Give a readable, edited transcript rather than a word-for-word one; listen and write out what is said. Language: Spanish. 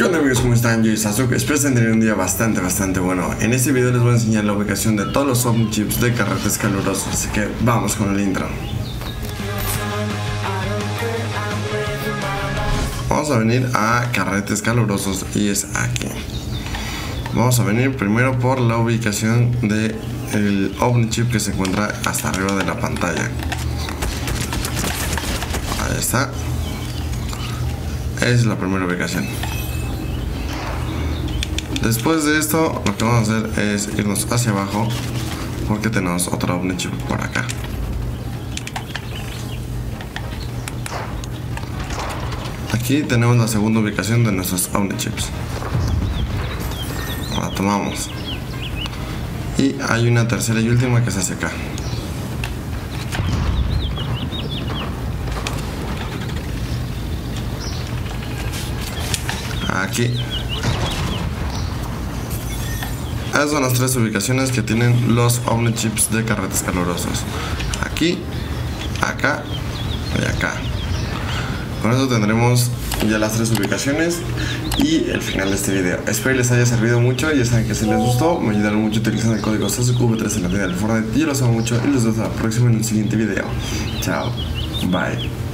¿Qué onda amigos? ¿Cómo están? Yo soy Sasuke, espero que tener un día bastante bueno. En este video les voy a enseñar la ubicación de todos los Omnichips de Carretes Calurosos, así que vamos con el intro. Vamos a venir a Carretes Calurosos y es aquí. Vamos a venir primero por la ubicación del Omnichip que se encuentra hasta arriba de la pantalla. Ahí está. Es la primera ubicación. Después de esto, lo que vamos a hacer es irnos hacia abajo porque tenemos otro Omnichip por acá. Aquí tenemos la segunda ubicación de nuestros Omnichips. La tomamos. Y hay una tercera y última que se hace acá. Aquí. Esas son las tres ubicaciones que tienen los Omnichips de Carretes Calurosos. Aquí, acá y acá. Con eso tendremos ya las tres ubicaciones y el final de este video. Espero les haya servido mucho. Ya saben que si les gustó, me ayudaron mucho utilizando el código SASUKEV3 en la tienda del Fortnite. Yo los amo mucho y los veo hasta la próxima en el siguiente video. Chao, bye.